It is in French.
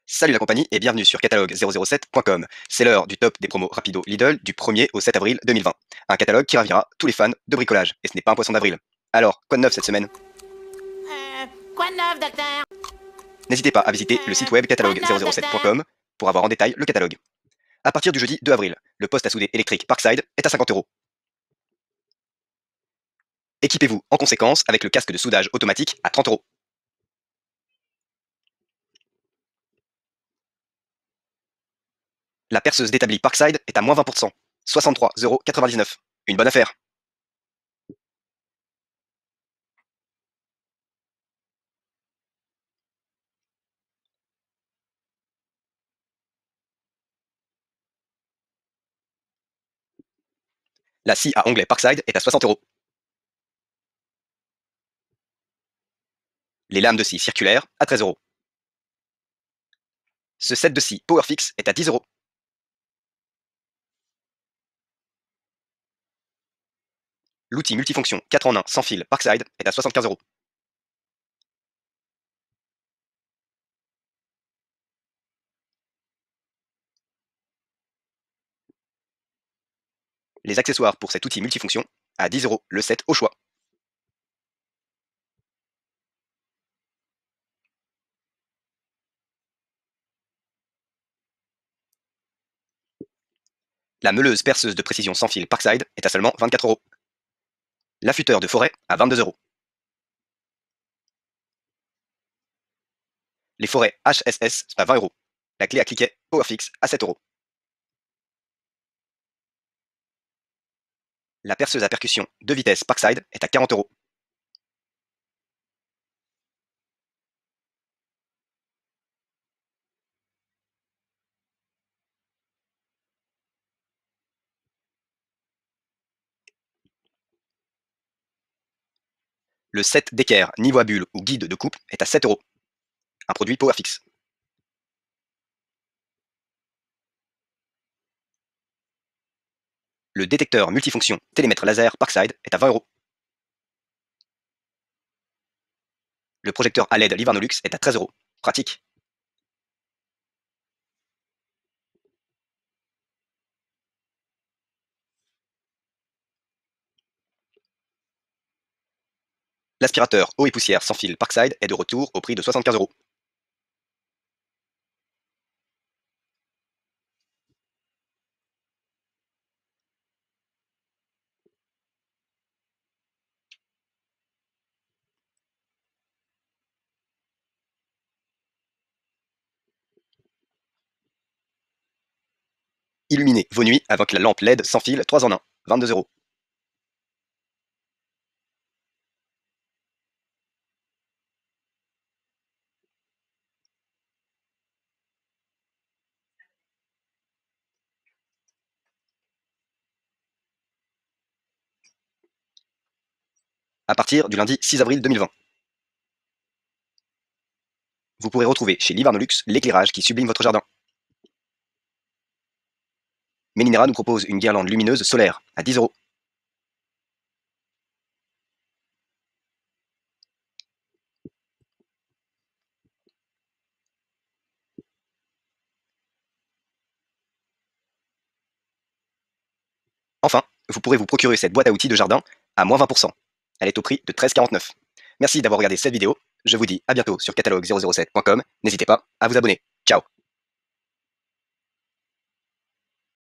Salut la compagnie et bienvenue sur catalogue007.com. C'est l'heure du top des promos rapido Lidl du 1er au 7 avril 2020. Un catalogue qui ravira tous les fans de bricolage. Et ce n'est pas un poisson d'avril. Alors, quoi de neuf cette semaine? Quoi de neuf, docteur? N'hésitez pas à visiter le site web catalogue007.com pour avoir en détail le catalogue. À partir du jeudi 2 avril, le poste à souder électrique Parkside est à 50 €. Équipez-vous en conséquence avec le casque de soudage automatique à 30 €. La perceuse d'établi Parkside est à moins 20%, 63,99 €. Une bonne affaire. La scie à onglet Parkside est à 60 €. Les lames de scie circulaires à 13 €. Ce set de scie Powerfix est à 10 €. L'outil multifonction 4 en 1 sans fil Parkside est à 75 €. Les accessoires pour cet outil multifonction à 10 € le set au choix. La meuleuse perceuse de précision sans fil Parkside est à seulement 24 €. L'affûteur de forêt à 22 €. Les forêts HSS à 20 €. La clé à cliquet Powerfix à 7 €. La perceuse à percussion 2 vitesses Parkside est à 40 €. Le set d'équerre niveau à bulle ou guide de coupe est à 7 €. Un produit Powerfix. Le détecteur multifonction télémètre laser Parkside est à 20 €. Le projecteur à LED Livarnolux est à 13 €. Pratique. L'aspirateur eau et poussière sans fil Parkside est de retour au prix de 75 €. Illuminez vos nuits avec la lampe LED sans fil 3 en 1, 22 €. À partir du lundi 6 avril 2020. Vous pourrez retrouver chez Livarnolux l'éclairage qui sublime votre jardin. Melinera nous propose une guirlande lumineuse solaire à 10 €. Enfin, vous pourrez vous procurer cette boîte à outils de jardin à moins 20%. Elle est au prix de 13,49 €. Merci d'avoir regardé cette vidéo. Je vous dis à bientôt sur catalogue007.com. N'hésitez pas à vous abonner. Ciao.